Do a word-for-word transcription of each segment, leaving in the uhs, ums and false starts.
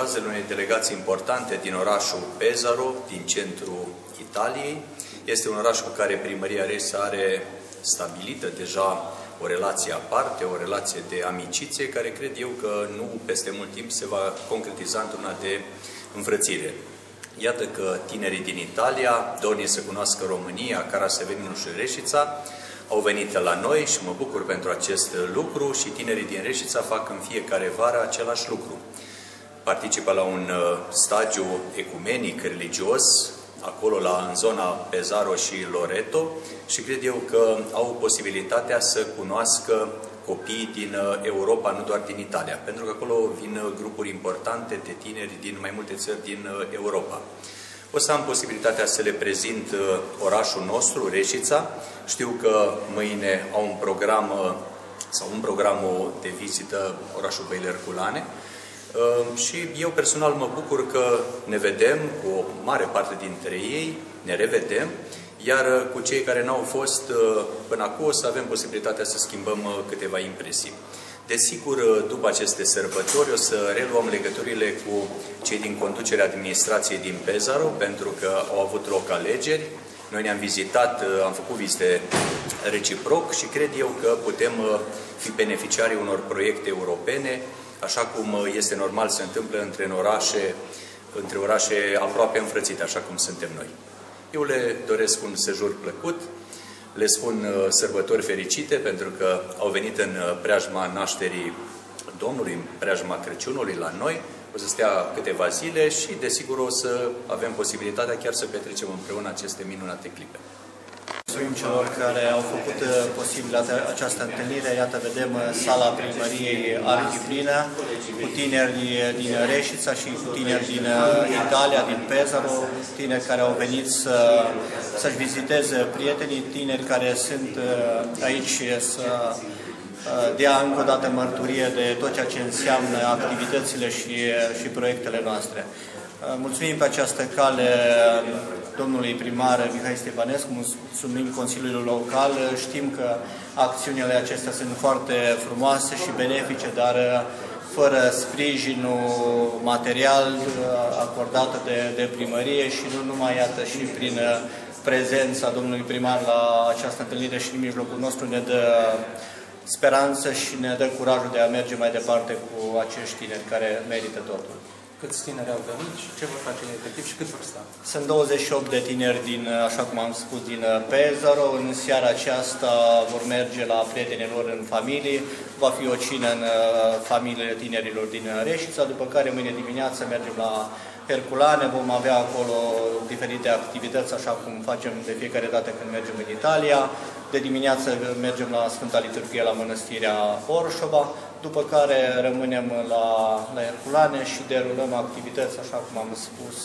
fazele unei delegații importante din orașul Pesaro, din centrul Italiei. Este un oraș cu care primăria Reșița are stabilită deja o relație aparte, o relație de amiciție, care cred eu că nu peste mult timp se va concretiza într-una de înfrățire. Iată că tinerii din Italia, dorni să cunoască România, Caraseveninul și Reșița, au venit la noi și mă bucur pentru acest lucru și tinerii din Reșița fac în fiecare vară același lucru. Participă la un stagiu ecumenic, religios, acolo la, în zona Pesaro și Loreto și cred eu că au posibilitatea să cunoască copiii din Europa, nu doar din Italia, pentru că acolo vin grupuri importante de tineri din mai multe țări din Europa. O să am posibilitatea să le prezint orașul nostru, Reșița. Știu că mâine au un program sau un program de vizită orașul Văile Herculane și eu personal mă bucur că ne vedem cu o mare parte dintre ei, ne revedem, iar cu cei care n-au fost până acum o să avem posibilitatea să schimbăm câteva impresii. Desigur, după aceste sărbători o să reluăm legăturile cu cei din conducerea administrației din Pesaro, pentru că au avut loc alegeri. Noi ne-am vizitat, am făcut vizite reciproc și cred eu că putem fi beneficiarii unor proiecte europene, așa cum este normal să întâmplă între orașe, între orașe aproape înfrățite, așa cum suntem noi. Eu le doresc un sejur plăcut, le spun sărbători fericite pentru că au venit în preajma nașterii Domnului, în preajma Crăciunului la noi. O să stea câteva zile și, desigur, o să avem posibilitatea chiar să petrecem împreună aceste minunate clipe. Mulțumim celor care au făcut posibilă această întâlnire. Iată, vedem sala primăriei arhiplină, cu tineri din Reșița și cu tineri din Italia, din Pesaro, tineri care au venit să, să-și viziteze prietenii, tineri care sunt aici să dea încă o dată mărturie de tot ceea ce înseamnă activitățile și, și proiectele noastre. Mulțumim pe această cale domnului primar Mihai Stepănescu, mulțumim Consiliului Local. Știm că acțiunile acestea sunt foarte frumoase și benefice, dar fără sprijinul material acordat de, de primărie și nu numai, iată, și prin prezența domnului primar la această întâlnire și în mijlocul nostru ne dă speranță și ne dă curajul de a merge mai departe cu acești tineri care merită totul. Câți tineri au venit și ce vor face efectiv și cât vor sta? Sunt douăzeci și opt de tineri, din, așa cum am spus, din Pesaro. În seara aceasta vor merge la prietenii lor în familie. Va fi o cină în familiile tinerilor din Reșița, după care mâine dimineață mergem la Herculane. Vom avea acolo diferite activități, așa cum facem de fiecare dată când mergem în Italia. De dimineață mergem la Sfânta Liturghie la Mănăstirea Orșova, după care rămânem la, la Herculane și derulăm activități, așa cum am spus,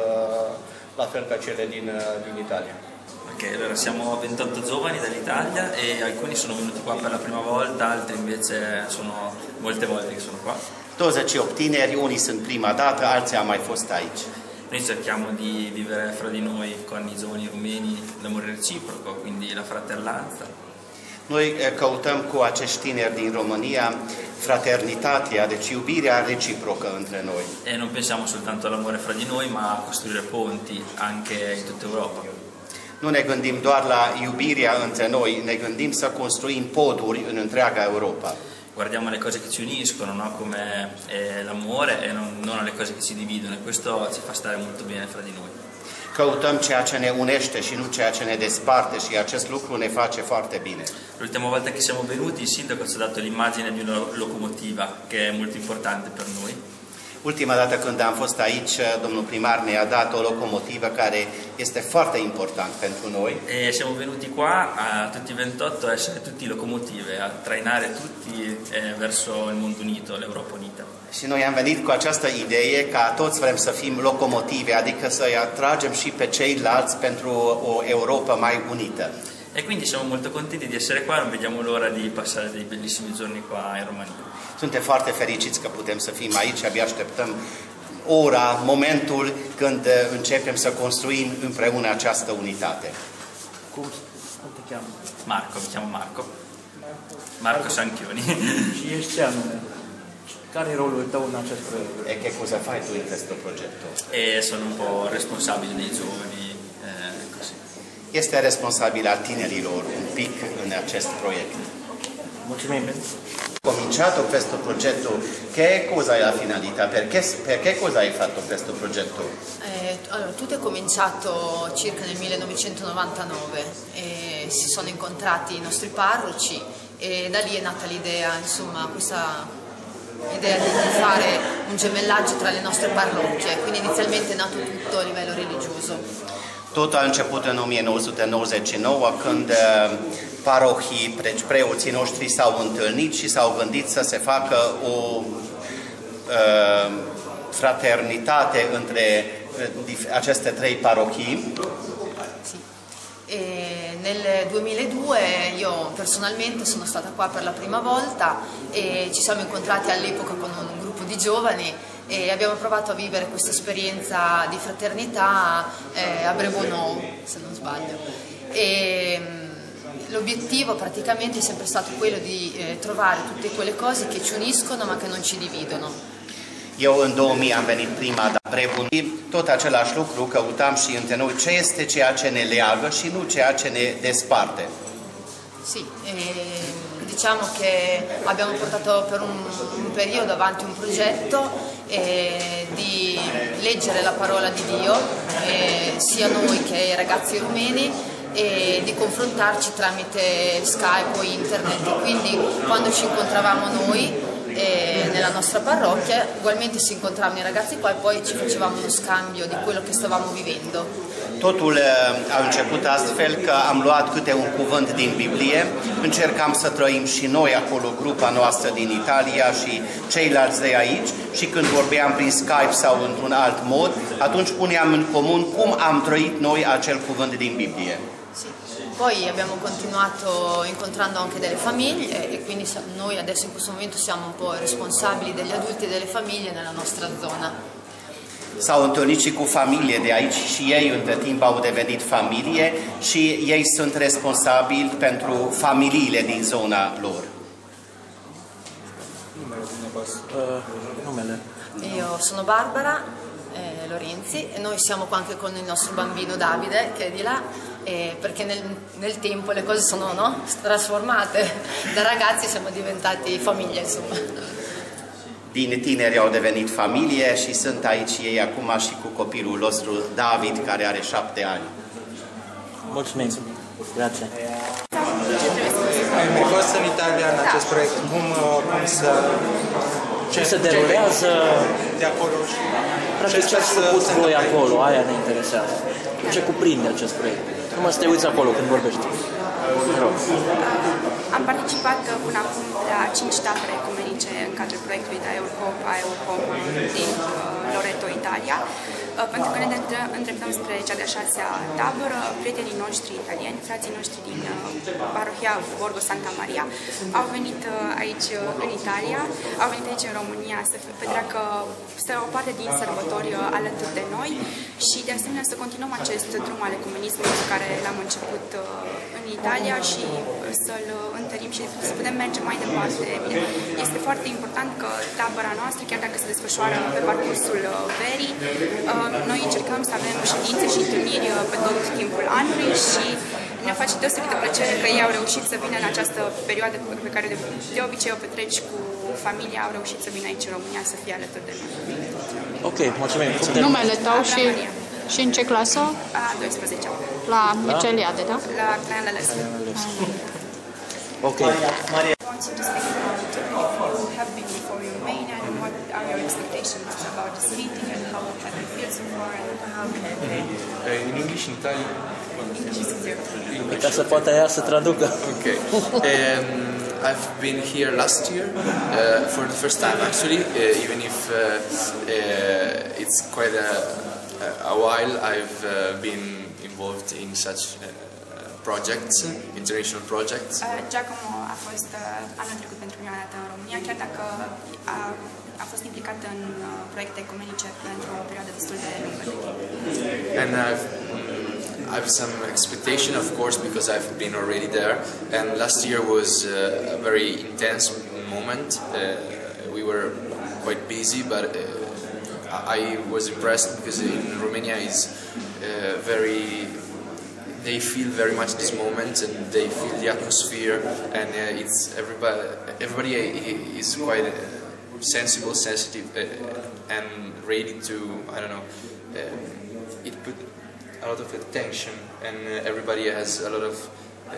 la fel ca cele din, din Italia. Ok, allora siamo ventotto giovani dall'Italia e alcuni sono venuti qua per la prima volta, altri invece sono molte volte che sono qua. douăzeci și opt tineri, unii sunt prima dată, alții au mai fost aici. Noi cerchiamo di vivere fra di noi con i giovani rumeni l'amore reciproco, quindi la fratellanza. Noi căutăm cu acești tineri din România fraternitatea, deci iubirea reciprocă între noi. E non pensiamo soltanto all'amore fra di noi, ma a costruire ponti anche in tutta Europa. Nu ne gândim doar la iubirea între noi, ne gândim să construim poduri în întreaga Europa. Guardiamo le cose che ci uniscono, no? Come eh, l'amore e non, non alle cose che ci dividono, e questo ci fa stare molto bene fra di noi. Căutăm ceea ce ne unește și nu ceea ce ne desparte și acest lucru ne face foarte bine. L'ultima volta che siamo venuti il sindaco ci ha dato l'immagine di una locomotiva, che è molto importante per noi. Ultima dată când am fost aici, domnul primar ne-a dat o locomotivă care este foarte important pentru noi. E siamo venuti qua a tutti ventotto a essere tutti locomotive, a trainare tutti eh, verso il mondo unito, l'Europa unita. Și noi am venit cu această idee ca toți vrem să fim locomotive, adică să-i atragem și pe ceilalți pentru o Europa mai unită. E quindi siamo molto contenti di essere qua, non vediamo l'ora di passare dei bellissimi giorni qua in Romania. Suntem foarte fericiți că putem să fim aici, abia așteptăm ora, momentul când începem să construim împreună această unitate. Cum, cum te cheamă? Marco, mi chiamo Marco. Marco Sanchioni. Și ești ce anume? Care e rolul tău în acest proiect? E che cosa fai tu in questo progetto? E sono un po' responsabile dei giovani, eh, così. Este responsabil al tinerilor un pic în acest proiect. Mulțumim! Cominciato questo progetto, che cosa è la finalità? Perché, perché cosa hai fatto questo progetto? Eh, allora, tutto è cominciato circa nel millenovecentonovantanove e si sono incontrati i nostri parroci e da lì è nata l'idea, insomma, questa idea di fare un gemellaggio tra le nostre parrocchie, quindi inizialmente è nato tutto a livello religioso. Tot a început în o mie nouă sute nouăzeci și nouă, când parohii, preoții noștri s-au întâlnit și s-au gândit să se facă o uh, fraternitate între aceste trei parochii. Sì. E nel duemiladue io personalmente sono stata qua per la prima volta e ci siamo incontrati all'epoca con un gruppo di giovani e abbiamo provato a vivere questa esperienza di fraternità eh, a Brevonou, se non sbaglio. E l'obiettivo praticamente è sempre stato quello di eh, trovare tutte quelle cose che ci uniscono ma che non ci dividono. Eu în două mii am venit prima la Brevonou, tot același lucru, căutam și între noi ce este ceea ce ne leagă și nu ceea ce ne desparte. Sì, eh, diciamo che abbiamo portato per un, un periodo avanti un progetto eh, di leggere la parola di Dio, eh, sia noi che i ragazzi rumeni, e di confrontarci tramite Skype o internet, quindi quando ci incontravamo noi eh, nella nostra parrocchia, ugualmente si incontravano i ragazzi qua e poi ci facevamo uno scambio di quello che stavamo vivendo. Totul a început astfel că am luat câte un cuvânt din Biblie, încercam să trăim și noi acolo, grupa noastră din Italia și ceilalți de aici, și când vorbeam prin Skype sau într-un alt mod, atunci puneam în comun cum am trăit noi acel cuvânt din Biblie. Sì. Poi abbiamo continuato incontrando anche delle famiglie e quindi noi adesso in questo momento siamo un po' responsabili degli adulti e delle famiglie nella nostra zona. S-au întâlnit și cu familie de aici și ei între timp au devenit familie și ei sunt responsabili pentru familiile din zona lor. Uh, numele. Io sono Barbara eh, Lorenzi e noi siamo qua anche con il nostro bambino Davide che è di là eh, perché nel, nel tempo le cose sono no, trasformate, da ragazzi siamo diventati famiglia insomma. Din tineri au devenit familie și sunt aici ei acum și cu copilul nostru David, care are șapte ani. Mulțumim! Grazie! Ai fost în Italia în acest proiect. Cum, cum să... Ce se derulează? De acolo și... Practic ce ați făcut voi acolo, aia ne interesează. Ce cuprinde acest proiect? Numai să te uiți acolo când vorbești. Am participat până acum la cinci tabere ecumenice în cadrul proiectului de Eurocop a Eurocop din Loreto, Italia, pentru că ne îndreptăm spre cea de-a șasea tabără. Prietenii noștri italieni, frații noștri din parohia Borgo Santa Maria, au venit aici în Italia, au venit aici în România să petreacă să o parte din sărbători alături de noi și de asemenea să continuăm acest drum al ecumenismului pe care l-am început în Italia și să-l întărim și să putem merge mai departe. Este foarte important că tabăra noastră, chiar dacă se desfășoară pe parcursul verii, noi încercăm să avem ședințe și întâlniri pe tot timpul anului și ne face deosebită plăcere că ei au reușit să vină în această perioadă pe care de, de obicei o petreci cu familia, au reușit să vină aici în România să fie alături de noi. Ok, mulțumim! Numele tău și, și în ce clasă? A doisprezecea. La Mirceliade, da? La Traian Lălăscu. Ok. Want you to speak about if you have been before Romania and what are your expectations about this meeting and how have you feel so far? And okay, okay. Uh, in English, in Italian? English is easier. Ca să poată ea să traducă. Okay. Um, I've been here last year uh, for the first time actually, uh, even if uh, uh, it's quite a, a while I've uh, been involved in such uh, projects, international projects. Uh, Giacomo a fost uh, anul trecut pentru prima dată în România, chiar dacă a, a fost implicat în uh, proiecte ecumenice pentru o perioadă destul de lungă de timp. And I've I have some expectation, of course, because I've been already there. And last year was uh, a very intense moment. Uh, we were quite busy, but uh, I was impressed because in Romania is uh, very. They feel very much this moment, and they feel the atmosphere, and uh, it's everybody. Everybody is quite uh, sensible, sensitive, uh, and ready to. I don't know. Uh, it put a lot of attention, and uh, everybody has a lot of. Uh,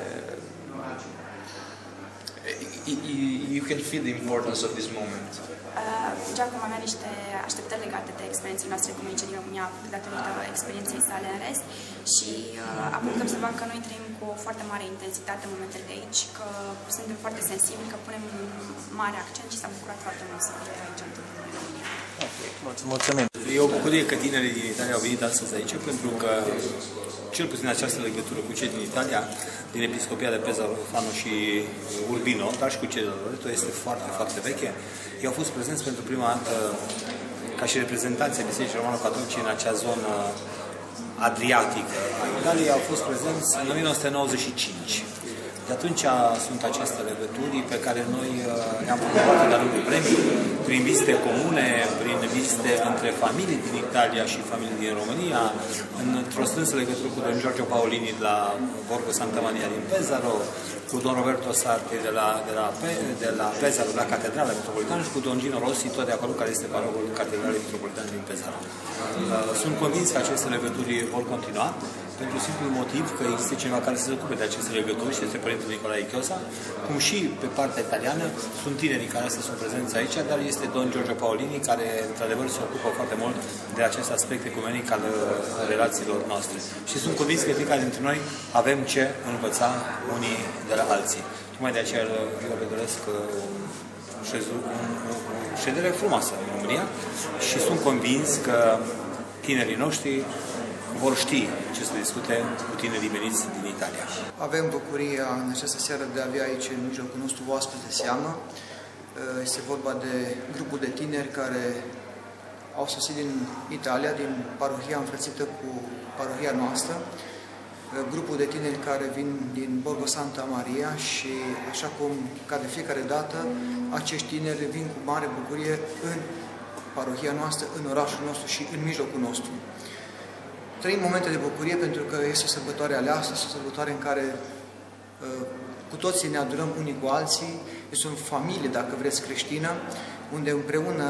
you can feel the importance of this moment. Giacomo avea niște așteptări legate de experiențele noastre comunice din România datorită experienței sale în rest și uh, a putut observa că noi trăim cu o foarte mare intensitate în momentele de aici, că suntem foarte sensibili, că punem mare accent și s-a bucurat foarte mult să fie aici în România. Mulțumim! E o bucurie că tinerii din Italia au venit astăzi aici, pentru că cel puțin această legătură cu cei din Italia, din Episcopia de Pesaro, Fano și Urbino, dar și cu cei de Loreto, este foarte, foarte veche. Ei au fost prezenți pentru prima dată ca și reprezentanții Bisericii Romano-Catolice în acea zonă adriatică a Italiei, au fost prezenți în o mie nouă sute nouăzeci și cinci. De atunci sunt aceste legături pe care noi le-am promovat de-a lungul premii, prin vizite comune, prin vizite între familii din Italia și familii din România, într-o strânsă legătură cu domnul Giorgio Paolini de la Borgo Santa Maria din Pesaro, cu don Roberto Sarti de la, de la, de la Pesaro, de la Catedrala Metropolitană și cu don Gino Rossi, tot de acolo, care este parocul Catedralei Metropolitane din Pesaro. Sunt convins că aceste legături vor continua, pentru simplul motiv că există cineva care se ocupe de aceste legături și este Părintele Nicolae Chiosa, cum și pe partea italiană sunt tinerii care astăzi sunt prezenți aici, dar este don Giorgio Paolini, care într-adevăr se ocupă foarte mult de acest aspect ecumenic al relațiilor noastre. Și sunt convins că fiecare dintre noi avem ce învăța unii de la alții. Tocmai de aceea eu le doresc o ședere frumoasă în România și sunt convins că tinerii noștri vor ști ce să discute cu tinerii veniți din Italia. Avem bucuria în această seară de a avea aici în mijlocul nostru oaspeți de seamă. Este vorba de grupul de tineri care au sosit din Italia, din parohia înfrățită cu parohia noastră. Grupul de tineri care vin din Borgo Santa Maria și, așa cum ca de fiecare dată, acești tineri vin cu mare bucurie în parohia noastră, în orașul nostru și în mijlocul nostru. Trăim momente de bucurie pentru că este o sărbătoare aleasă, este o sărbătoare în care uh, cu toții ne adunăm unii cu alții, este o familie, dacă vreți, creștină, unde împreună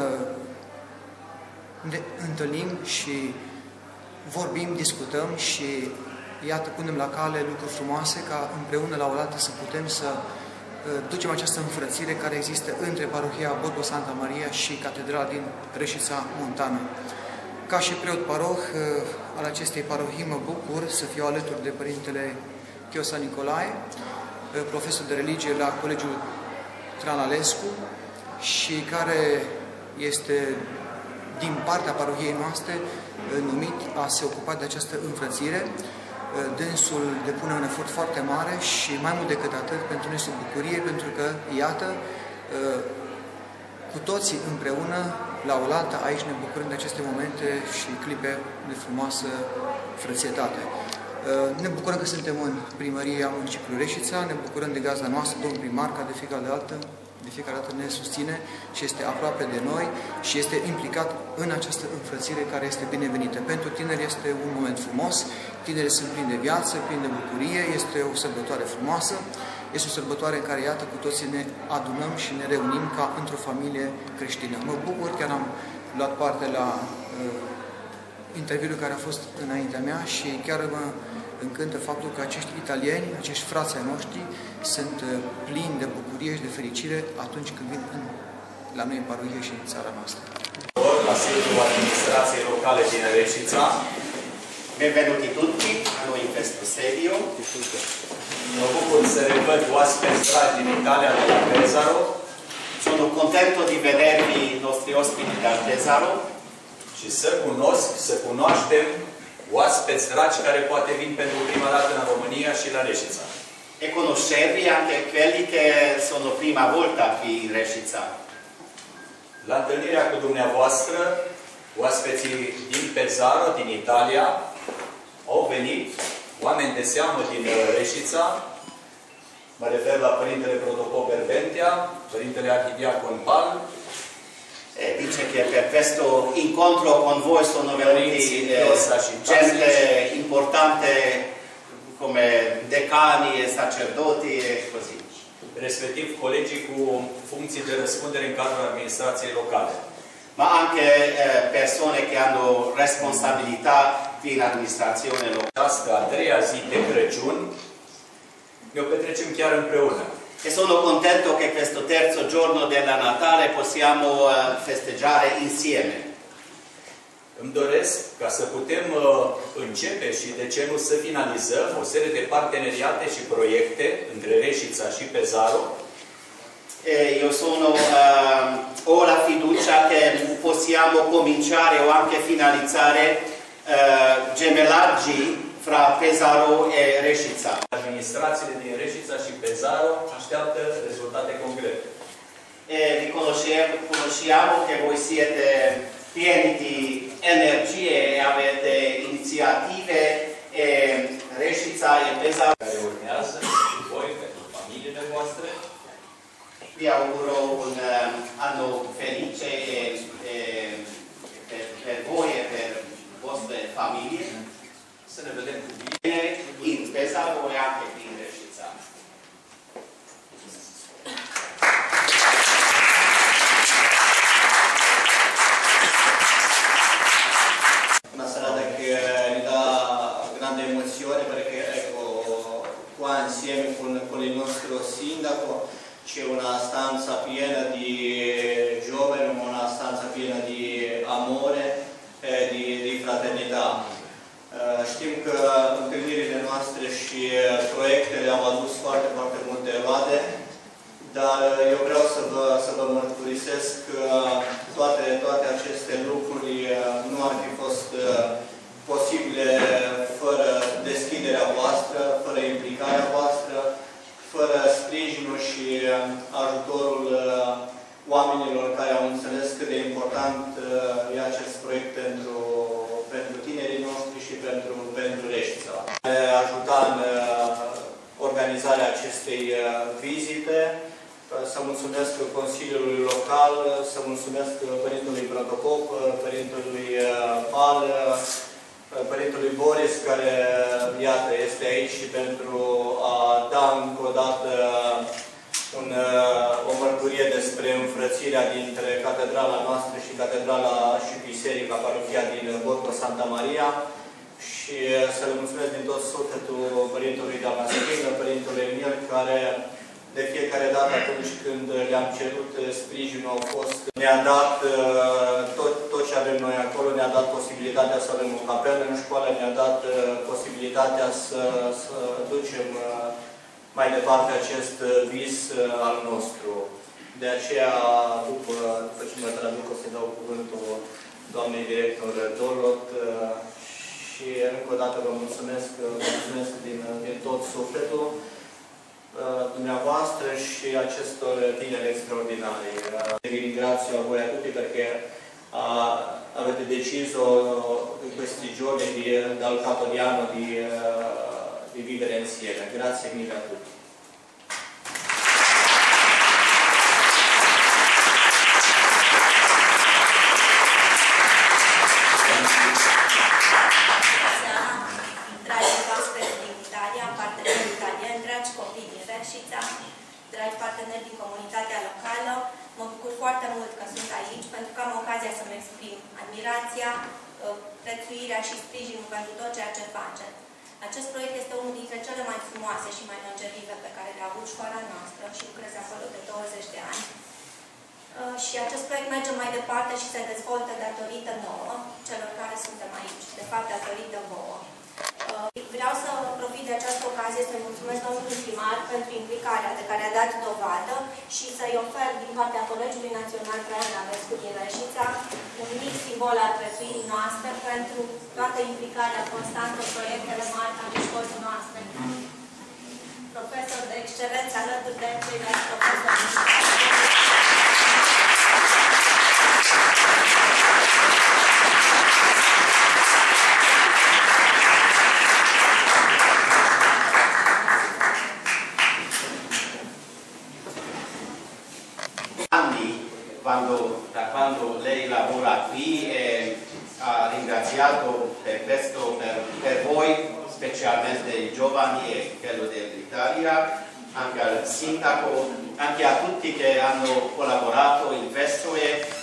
ne întâlnim și vorbim, discutăm și, iată, punem la cale lucruri frumoase ca împreună la oaltă să putem să uh, ducem această înfrățire care există între parohia Borgo Santa Maria și Catedrala din Reșița Montană. Ca și preot paroh al acestei parohii, mă bucur să fiu alături de Părintele Chiosa Nicolae, profesor de religie la Colegiul Tranalescu și care este din partea parohiei noastre numit a se ocupa de această înfrățire. Dânsul depune un efort foarte mare și mai mult decât atât, pentru noi este o bucurie, pentru că, iată, cu toții împreună, la oaltă, aici ne bucurăm de aceste momente și clipe de frumoasă frățietate. Ne bucurăm că suntem în primăria municipiului Reșița, ne bucurăm de gazda noastră, domnul primar, care de fiecare dată, de fiecare dată ne susține și este aproape de noi și este implicat în această înfrățire care este binevenită. Pentru tineri este un moment frumos, tinerii sunt plini de viață, plini de bucurie, este o sărbătoare frumoasă. Este o sărbătoare în care, iată, cu toții ne adunăm și ne reunim ca într-o familie creștină. Mă bucur, chiar am luat parte la uh, interviul care a fost înaintea mea și chiar mă încântă faptul că acești italieni, acești frați ai noștri, sunt uh, plini de bucurie și de fericire atunci când vin în, la noi în parohie și în țara noastră. La sediul administrației locale din Reșița. Benvenuti tutti a noi in questo sedio. Mă bucur să revăd oaspeți dragi din Italia, de la Pesaro. Sono contento di vedervi i nostri ospiti dal Pesaro. Și să cunosc, să cunoaștem oaspeți dragi care poate vin pentru prima dată în România și la Reșița. E conoscervi anche quelli che sono prima volta qui in Reșița. La întâlnirea cu dumneavoastră, oaspeții din Pesaro, din Italia, au venit oameni de seamă din Reșița. Mă refer la Părintele Protopop Berbentea, Părintele Arhidiacon Pal, Eh, dice che per questo incontro con voi sono venuti eh, gente importante come decani e sacerdoti e così. Respectiv colegii cu funcții de răspundere în cadrul administrației locale. Ma anche eh, persone che hanno responsabilità in amministrazione locale. Această a treia zi de Crăciun ne-o petrecem chiar împreună. E sono contento che questo terzo giorno della Natale possiamo uh, festeggiare insieme. Îmi doresc ca să putem uh, începe și, de ce nu, să finalizăm o serie de parteneriate și proiecte între Reșița și Pesaro. E io sono, uh, ho la fiducia che possiamo cominciare o anche finalizzare uh, gemellaggi fra Pesaro e Reșița. Administrațiile din Reșița și Pesaro așteaptă rezultate concrete. E riconosciamo che voi siete pieni di energie e avete iniziative e Reșița e Pesaro. Care urmează cu voi, pentru familiile voastre. Vi auguro un uh, anno felice e, e, per, per voi e per vostre famiglie. Să ne vedem cu bine in Pesaro e anche qui in Reșița. Una serata che mi dà grande emozione perché ecco, qua insieme con, con il nostro sindaco c'è una stanza piena di giovani, una stanza piena di amore e di, di fraternità. Știm că întâlnirile noastre și proiectele au adus foarte, foarte multe roade, dar eu vreau să vă, să vă mărturisesc că toate, toate aceste lucruri nu ar fi fost posibile fără deschiderea voastră, fără implicarea voastră, fără sprijinul și ajutorul oamenilor care au înțeles cât de important e acest proiect pentru, pentru tinerii noștri și pentru, pentru Reșița. Ajuta în organizarea acestei vizite, să mulțumesc Consiliului Local, să mulțumesc Părintelui Protopop, Părintelui Pal, Părintelui Boris, care, iată, este aici și pentru a da încă o dată un, o mărturie despre înfrățirea dintre catedrala noastră și catedrala și biserica parohia din Borgo Santa Maria și să le mulțumesc din tot sufletul Părintelui Damaschin, Părintelui Emil, care de fiecare dată atunci când le-am cerut sprijinul au fost, ne-a dat tot, tot ce avem noi acolo, ne-a dat posibilitatea să avem o capelă în școală, ne-a dat posibilitatea să, să ducem mai departe acest vis al nostru. De aceea, după, după ce mă traduc, o să dau cuvântul doamnei director Dorlot și încă o dată vă mulțumesc, vă mulțumesc din, din tot sufletul dumneavoastră și acestor tineri extraordinari. Vi ringrazio a voi a tutti perché uh, avete deciso in questi giorni di, dal capo di anno di, uh, di vivere insieme. Grazie mille a tutti. Dragi parteneri din comunitatea locală, mă bucur foarte mult că sunt aici pentru că am ocazia să-mi exprim admirația, prețuirea și sprijinul pentru tot ceea ce faceți. Acest proiect este unul dintre cele mai frumoase și mai longevive pe care le-a avut școala noastră și lucrez acolo de douăzeci de ani. Și acest proiect merge mai departe și se dezvoltă datorită nouă, celor care suntem aici, de fapt datorită vouă. Vreau să profit de această ocazie să-i mulțumesc domnului primar pentru implicarea de care a dat dovadă și să-i ofer din partea Colegiului Național Traian Lavescu din Reșița un mic simbol al prețuirii noastre pentru toată implicarea constantă în proiectele mari ale școlii noastre. Profesor de excelență alături de ceilalți profesori. quando, da quando lei lavora qui e ha ringraziato per questo, per, per voi, specialmente i giovani e quello dell'Italia, anche al sindaco, anche a tutti che hanno collaborato in questo e